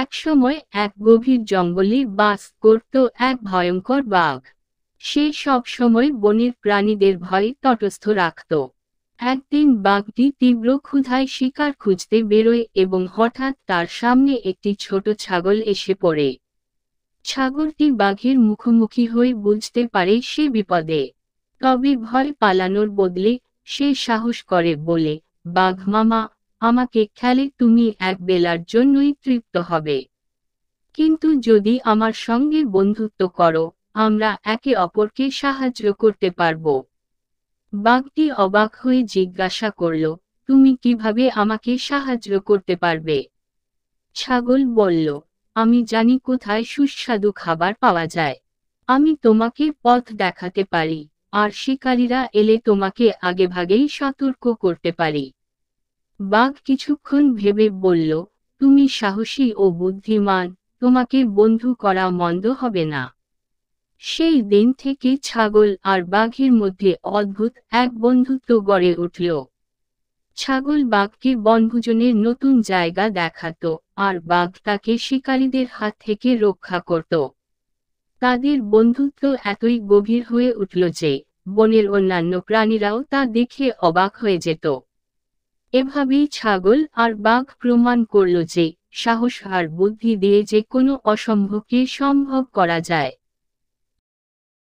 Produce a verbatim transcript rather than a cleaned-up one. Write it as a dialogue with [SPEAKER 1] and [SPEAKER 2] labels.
[SPEAKER 1] একসময় এক গভীর জঙ্গলে বাস করত এক ভয়ঙ্কর বাঘ। সে সব সময় বনের প্রাণীদের ভয়ে তটস্থ রাখত। একদিন বাঘটি তীব্র ক্ষুধায় শিকার খুঁজতে বেরোয় এবং হঠাৎ তার সামনে একটি ছোট ছাগল এসে পড়ে। ছাগলটি বাঘের মুখোমুখি হয়ে বুঝতে পারে সে বিপদে। তবে ভয় পালানোর বদলে সে সাহস করে বলে, বাঘ মামা, আমাকে খেলে তুমি এক বেলার জন্যই তৃপ্ত হবে, কিন্তু যদি আমার সঙ্গে বন্ধুত্ব করো, আমরা একে অপরকে সাহায্য করতে পারব। বাঘটি অবাক হয়ে জিজ্ঞাসা করল, তুমি কিভাবে আমাকে সাহায্য করতে পারবে? ছাগল বলল, আমি জানি কোথায় সুস্বাদু খাবার পাওয়া যায়। আমি তোমাকে পথ দেখাতে পারি, আর শিকারীরা এলে তোমাকে আগেভাগেই সতর্ক করতে পারি। বাঘ কিছুক্ষণ ভেবে বলল, তুমি সাহসী ও বুদ্ধিমান, তোমাকে বন্ধু করা মন্দ হবে না। সেই দিন থেকে ছাগল আর বাঘের মধ্যে অদ্ভুত এক বন্ধুত্ব গড়ে উঠল। ছাগল বাঘকে বনভোজনের নতুন জায়গা দেখাতো, আর বাঘ তাকে শিকারীদের হাত থেকে রক্ষা করত। তাদের বন্ধুত্ব এতই গভীর হয়ে উঠল যে বনের অন্যান্য প্রাণীরাও তা দেখে অবাক হয়ে যেত। এভাবেই ছাগল আর বাঘ প্রমাণ করল যে সাহস আর বুদ্ধি দিয়ে যে কোনো অসম্ভবকে সম্ভব করা যায়।